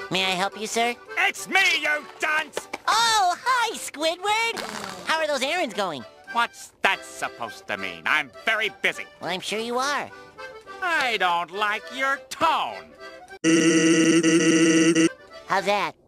May I help you, sir? It's me, you dunce! Oh, hi, Squidward! How are those errands going? What's that supposed to mean? I'm very busy. Well, I'm sure you are. I don't like your tone. How's that?